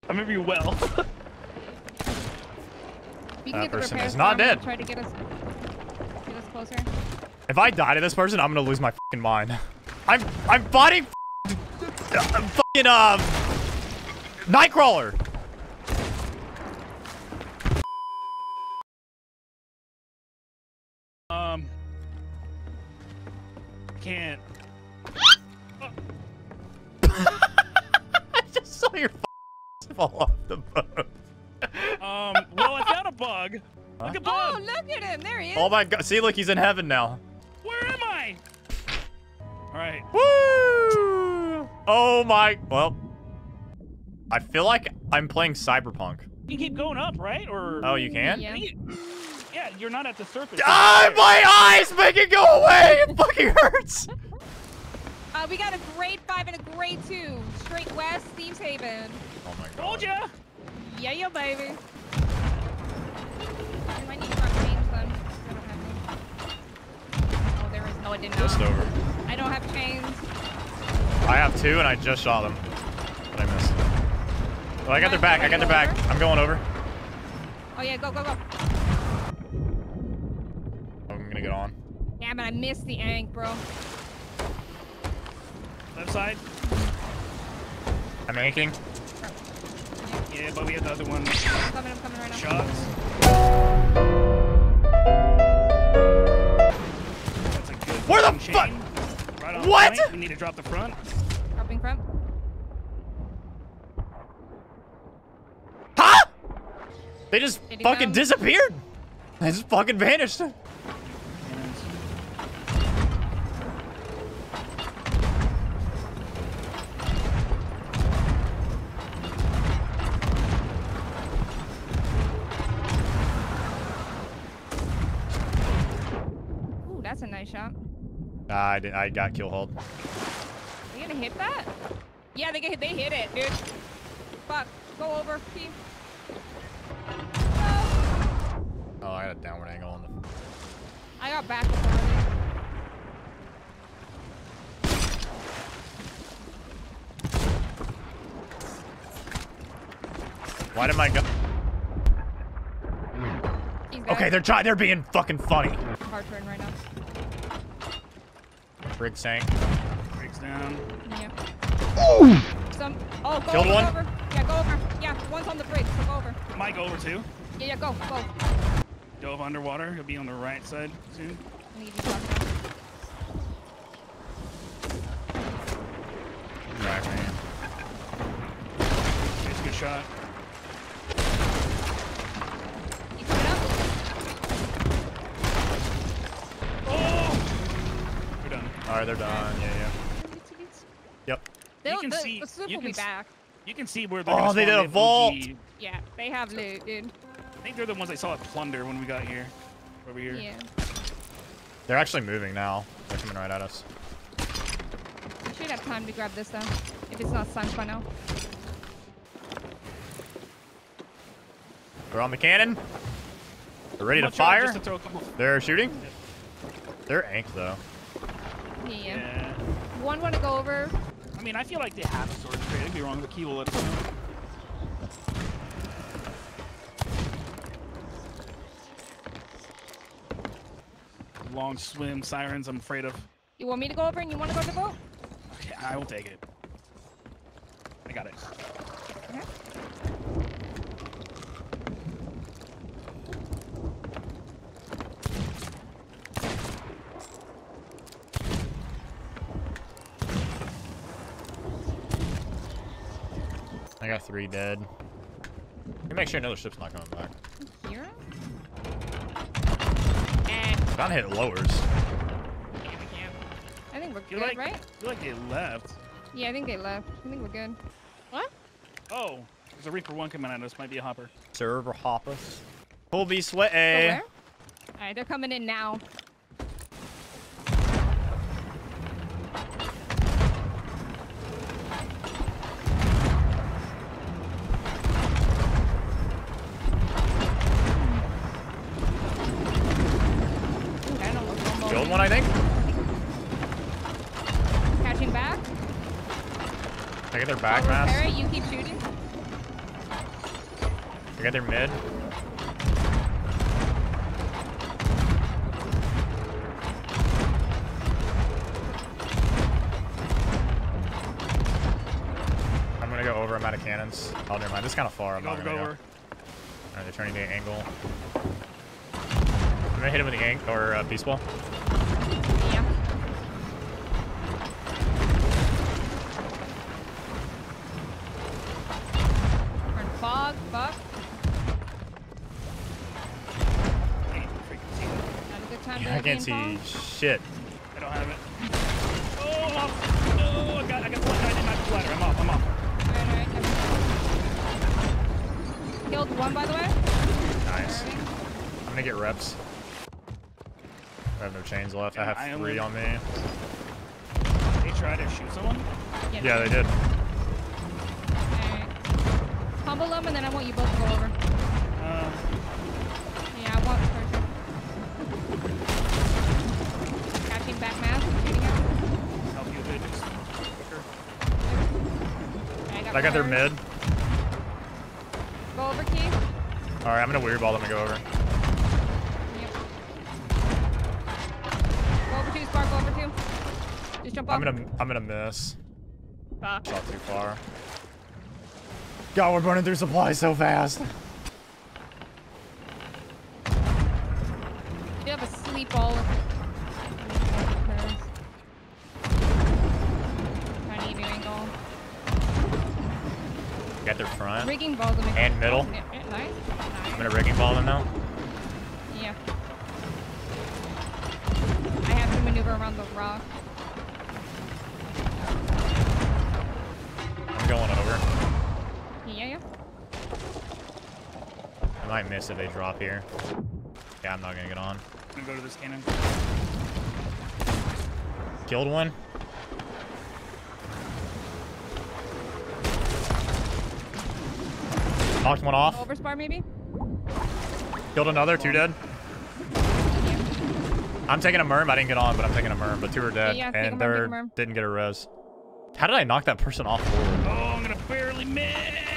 I remember you well. That person is not dead. Try to get us closer. If I die to this person, I'm gonna lose my fucking mind. I'm fighting fucking Nightcrawler. Can't. I just saw your fall off the boat. Well, I found a bug. Huh? Look at bug. Oh, look at him. There he is. Oh my god. See, look, he's in heaven now. Where am I? All right. Woo! Oh my. Well, I feel like I'm playing Cyberpunk. You keep going up, right? Or Oh, you can? Yeah. yeah, you're not at the surface. Ah, my eyes make it go away. It fucking hurts. We got a grade 5 and a grade 2. Straight west, Thieves Haven. Oh my god. Told ya. Yeah, yeah, baby. I might need to grab chains then. I don't have any. Oh, there is. No, I did not. Just over. I don't have chains. I have 2 and I just shot them. But I missed. Oh, I got their back. I got their back. I'm going over. Oh, yeah, go, go, go. I'm gonna get on. Damn it, I missed the ank, bro. Left side. I'm anking. Yeah, but we have the other one. I'm coming right now. Shots. That's a good. Where the fuck? Right on What? Point. We need to drop the front. Dropping front. Huh? They just Did he fucking down? disappeared. They just fucking vanished. Ooh, that's a nice shot. I got kill hold. Are they gonna hit that? Yeah, they hit it, dude. Fuck. Go over, Keith. Oh, I got a downward angle on the. I got back already. Why did my gun? Okay, they're being fucking funny. Hard turn right now. Brig sank. Breaks down. Yeah. Ooh! Oh, go Killed over, one? go over. Yeah, go over. Yeah, one's on the bridge, so go over. Might go over too. Yeah, go. Dove underwater. He'll be on the right side soon. I need to talk about it. Right, man. It's a good shot. You coming up? Oh! We're done. Alright, they're done. Yeah. Yep. can see- The sloop you will can be s- back. You can see where they're Oh, gonna they did spawn a in vault. OG. Yeah, they have loot, dude. I think they're the ones I saw at Plunder when we got here. Over here. Yeah. They're actually moving now. They're coming right at us. We should have time to grab this though, if it's not sunk by now. They're on the cannon. They're ready to Watch out, fire. just to throw a couple. They're shooting. They're anked though. Yeah. One want to go over. I mean, I feel like they have a sword trade. I'd be wrong. The key will let us know. Long swim sirens. I'm afraid of. You want me to go over and you want to go to the boat? Okay, I will take it. I got it. Okay. I got 3 dead. Let me make sure another ship's not coming back. Here? Trying to hit lowers. I think we're Feel good, like, right? I feel like they left. Yeah, I think they left. I think we're good. What? Oh, there's a Reaper 1 coming at us. Might be a hopper. Server hoppers. Full be sweaty. Go where? Alright, they're coming in now. Killed one, I think. Catching back. I get their back, I'll mass. repair it, you keep shooting. I got their mid. I'm gonna go over. I'm out of cannons. Oh, never mind. This is kind of far. I'm not gonna go. Alright, they're turning to angle. I'm gonna hit him with the angle or beast ball. Yeah. Turn fog, fuck. Not a good time Yeah, I can't see shit. I don't have it. Oh, no, I got one. I did not splatter. I'm off. Alright. Killed one, by the way. Nice. I'm gonna get reps. I have no chains left. Yeah, I have 3 on me. They tried to shoot someone? Yeah, they did. Alright. Humble them, and then I want you both to go over. Yeah, I want person. Catching back mass, shooting out. Help you a bit, just quicker. I got their mid. Go over, Key. Alright, I'm gonna weird ball them and go over. Yep. Go over 2, Spark, go over 2. Just jump off. I'm gonna miss. Fuck. Shot too far. God, we're burning through supplies so fast. You have a sleep ball. Trying to give you angle. Got their front. Rigging balls. And middle. Nice. I'm gonna rigging ball them now. Yeah. I have to maneuver around the rock. I'm going over. Yeah. I might miss if they drop here. Yeah, I'm not gonna get on. I'm gonna go to this cannon. Killed one. Knocked one off. Overspar maybe? Killed another. 2 dead. Yeah. I'm taking a merm. I didn't get on, but I'm taking a merm. But 2 are dead. Yeah, and they didn't get a res. How did I knock that person off forward? Oh, I'm gonna barely miss!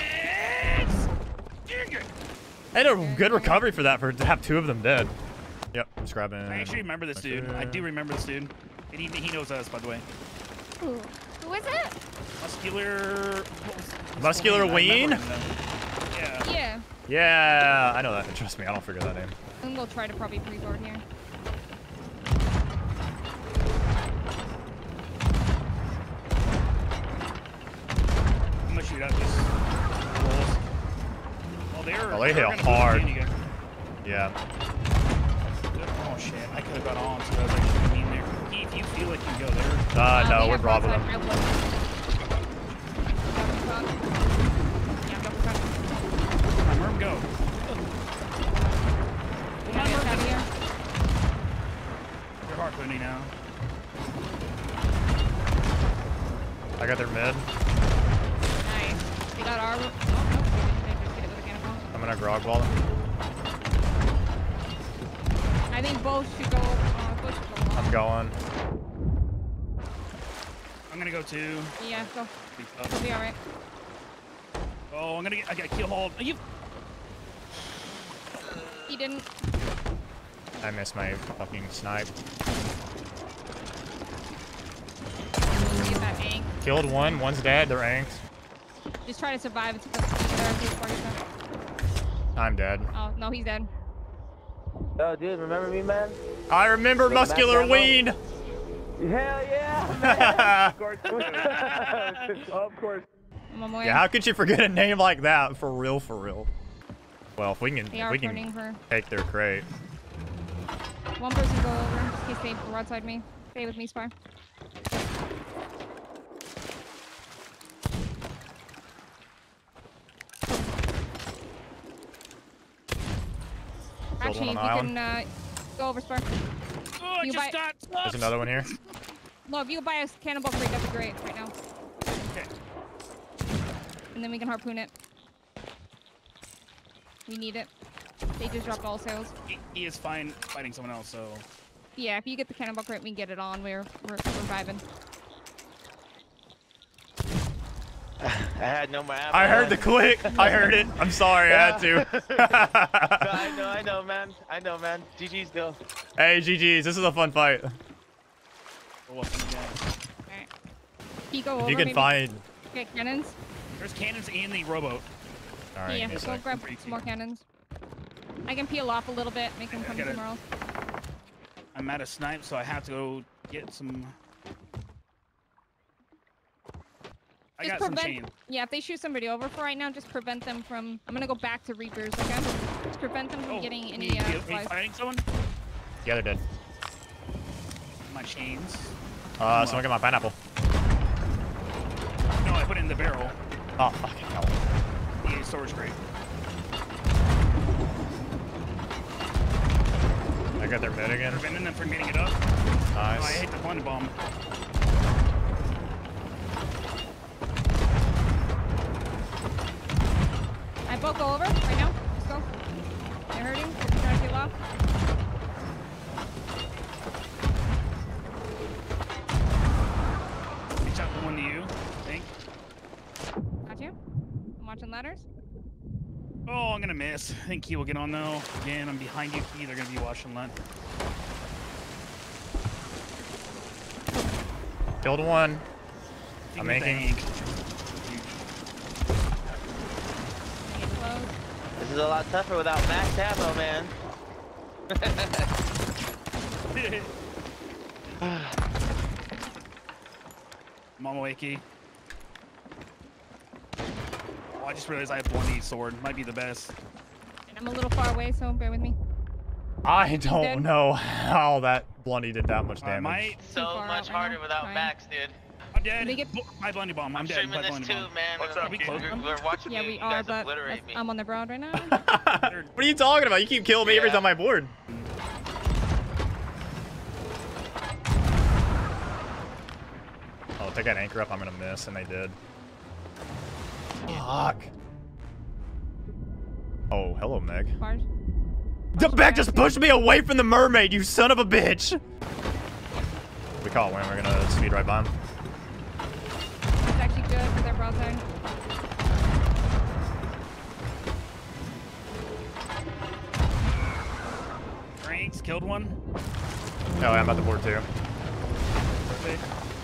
I had a good recovery for that, to have 2 of them dead. Yep, I'm just grabbing. I actually remember this dude. I do remember this dude. And he knows us, by the way. Who is it? Muscular Ween? Yeah. Yeah. Yeah, I know that. Trust me, I don't forget that name. And we'll try to probably pre-board here. I'm gonna shoot out these rolls. Oh, they hit gonna hard. push in, you guys. Yeah. Oh shit, I could have got on, so I was actually mean there. If you feel like you go there. No, we're bravo them. Merm, go. Come on, Merm. They're harpooning now. I got their mid. Nice. They got our... Oh, no. They just get it with a cannonball. I'm gonna grog ball them. I think both should go... both should go. I'm going. I'm gonna go too. Yeah, go. It'll be alright. Oh, I got kill hold. You. He didn't. I missed my fucking snipe. Get that ank. Killed one. One's dead. They're anked. Just try to survive until the I'm dead. Oh, no, he's dead. Oh, dude, remember me, man? I remember Big Muscular Mac Ween. Hell yeah, man. Of course. Of course. I'm on my way. Yeah, how could you forget a name like that? For real, for real. Well, if we can, They are turning for... take their crate. One person go over in case they broadside me. Stay with me, Spar. Actually, we can go over, Spar. Oh, I just got. There's another one here. No, if you buy a cannonball crate, that'd be great right now. Okay. And then we can harpoon it. We need it. They just dropped all sails. He is fine fighting someone else, so. Yeah, if you get the cannonball crate, we can get it on. We're vibing. I had no more ammo. I heard the click. I heard it. I'm sorry. I had to. No, I know, man. I know, man. GG's though. Hey, GG's. This is a fun fight. Alright. You go If over, you can maybe find... get cannons. There's cannons in the rowboat. All right, Yeah, give me a go sec. grab some more cannons. I can peel off a little bit, make them come Get it. somewhere else. I'm out of snipe, so I have to go get some. I got some chain. Yeah, if they shoot somebody over for right now, just prevent them from. I'm gonna go back to Reapers, okay? Just prevent them from getting any. Are you supplies. fighting someone? Yeah, they're dead. My chains. Someone get my pineapple. No, I put it in the barrel. Oh, fucking hell. The storage crate. I got their mid again. Preventing them from getting it up. Nice. Oh, I hate the blunder bomb. I both go over right now. Let's go. They're hurting. They're trying to get off. I shot the one to you, I think. Got you. I'm watching ladders. Oh, I'm gonna miss. I think Key will get on though. Again, I'm behind you, Key. They're gonna be watching that. Killed one. I'm making. This is a lot tougher without max ammo, man. I'm on my way, Key. Oh, I just realized I have one sword. Might be the best. And I'm a little far away, so bear with me. I don't know how that Blondie did that much damage. So much harder without max, dude. I'm dead. My blundy bomb. I'm dead. Streaming this too, man. What's up, Key? We're watching Yeah, you, we you are, guys but obliterate me. I'm on the broad right now. What are you talking about? You keep killing me every time I board. Oh, if they got anchor up, I'm gonna miss, and they did. Fuck. Oh, hello, Meg. Bars. The back just pushed me away from the mermaid, you son of a bitch! We caught one, we're gonna speed right by him. It's actually good for their broadside. Ranks, killed one. Oh, yeah, I'm about to board too. Perfect.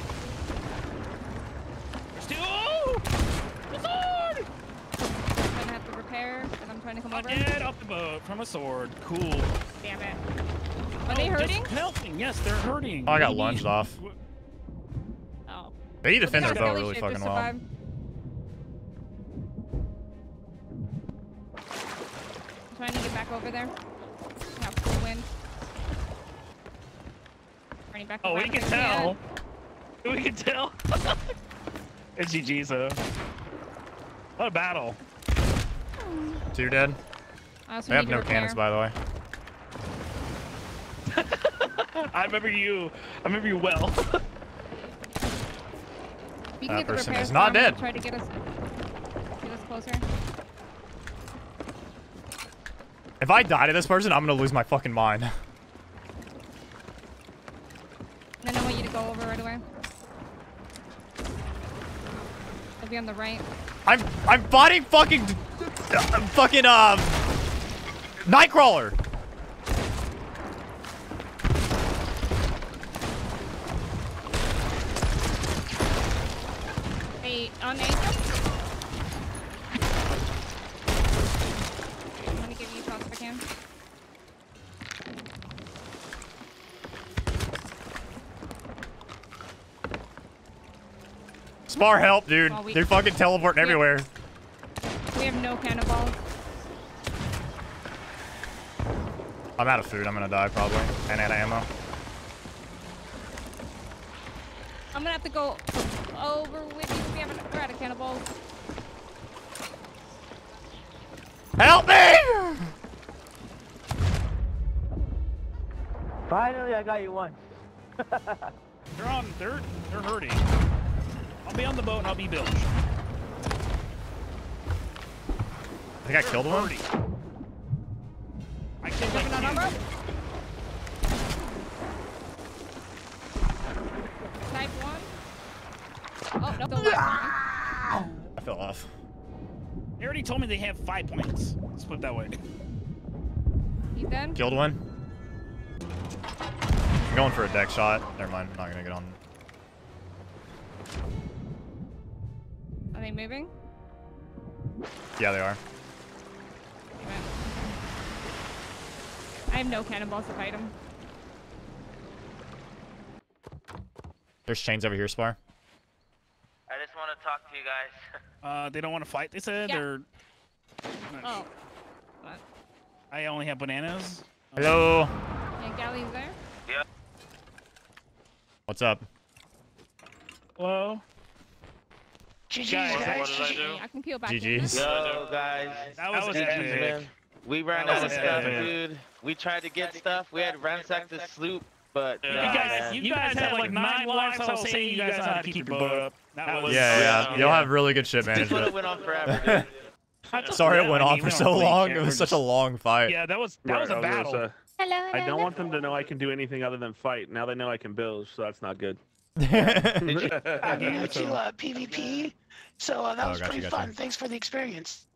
There's two. Oh! The sword! I'm gonna have to repair, and I'm trying to come over. Dead off the boat from a sword. Cool. Damn it. Are they hurting? Just helping. Yes, they're hurting. Oh, I got lunged off. Oh. They defend their Got a boat belly really shift, fucking just well. survive. I'm trying to get back over there. Got full wind. Running back. Oh, we can tell. We can tell. It's GG's though. What a battle. 2 dead. I They have no cannons, by the way. I remember you. I remember you well. You can That get the person repair is not farm and dead. Try to get us closer. If I die to this person, I'm gonna lose my fucking mind. And then I want you to go over right away. They'll be on the right. I'm fighting fucking Nightcrawler. Hey, on anchor. I'm gonna give you shots if I can. Spar help, dude. Oh, They're fucking teleporting everywhere. We have no cannonballs. I'm out of food. I'm gonna die probably. And out of ammo. I'm gonna have to go over with you. We haven't. We're out of cannonballs. Help me! Finally, I got you one. They're hurting. I'll be on the boat and I'll be bilged. I think I killed one. I killed like Jumping on two. armor. Type 1. Oh, no, the last one. I fell off. They already told me they have 5 points. Let's put it that way. He's done. Killed one. I'm going for a deck shot. Never mind. I'm not gonna get on. Are they moving? Yeah, they are. I have no cannonballs to fight them. There's chains over here, Spar. I just want to talk to you guys. They don't want to fight, they said, Yeah. or... Oh. What? I only have bananas. Hello. Yeah, Galley's there. Yeah. What's up? Hello? GG's, Guys, guys. what did I do? Yeah, I can peel back. GG's. Yo, guys. That was GG's, epic. man. We ran That out of was stuff, epic. dude. We tried to get stuff. We had ransacked the sloop, but You nah, guys, man. you guys had like 9 lives. I was saying you guys know how to keep your boat up. That was... Yeah. You'll have really good ship This would have management. went on forever, dude. Sorry it went I on mean, for we so don't really long. care. It was We're such a just- long fight. Yeah, that was a battle. Hello. I don't want them to know I can do anything other than fight. Now they know I can build, so that's not good. Did you? I gave it to PvP, so that was gotcha, pretty gotcha. fun. Thanks for the experience.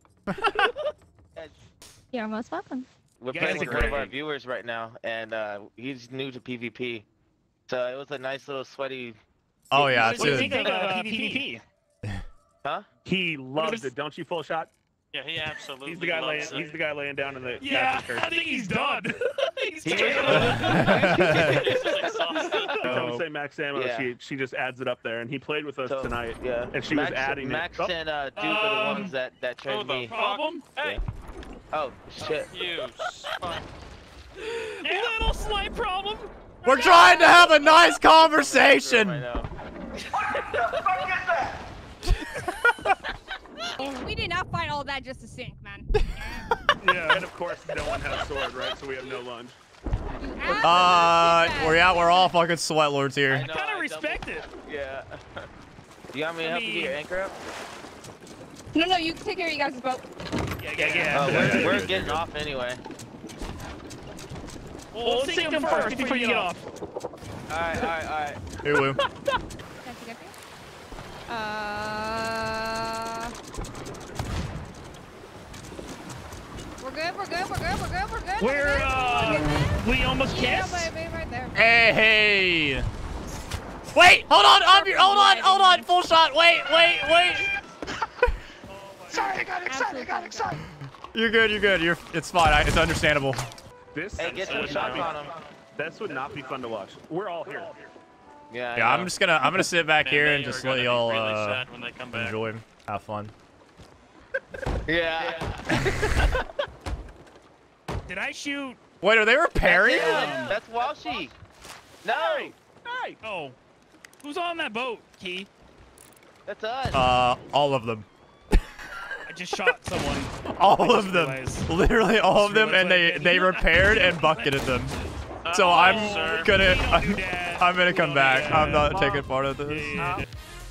You're most welcome. We're You playing guys with are one of our great. viewers right now, and he's new to PvP. So it was a nice little sweaty. Oh yeah, What do you too. think of PvP? Huh? He loves is- it, don't you, Full Shot? Yeah, he absolutely He's the guy laying. loves it. He's the guy laying down in the. Yeah, captain's I chair. think he's done. He's He done. He's just exhausted. Every time we say Max Ammo, Yeah. she just adds it up there, and he played with us So, tonight. Yeah. And she Max, was adding Max it. Oh. and Duke are the ones that Who trained the me. Problem? Hey, Oh shit. you spunk. Little slight problem. We're trying to have a nice Right conversation. now. We did not fight all that just to sink, man. Yeah. And of course, no one has sword, right? So we have no lunge. We're all fucking sweat lords I here. I know, kind of I respect it. Yeah. You want me to help you get your anchor up? No, you take care of you guys' boat. Yeah. Oh, we're getting off anyway. Well, let's sink him first before you get off. Alright. Hey, Woo. Gotcha. We're good. We almost Yeah, kissed. baby, right there. Hey. Wait, hold on, full shot. Wait. Sorry, I got excited. You're good. It's fine. It's understandable. This. Hey, get some would shots not on him. be, this would not be fun to watch. We're all here. Yeah. I Yeah, know. I'm gonna sit back Man, here they and are just gonna let be y'all really sad when they come back. enjoy, have fun. Yeah. Did I shoot? Wait, are they repairing? That's Walshy. No. Hey. Oh, who's on that boat, Key? That's us. All of them. I just shot someone. All I of just them. realized. Literally all of them, and realized they repaired and bucketed them. So Oh, I'm sir. gonna We don't do that. I'm gonna We come don't do back. that. I'm not taking part of this. Yeah.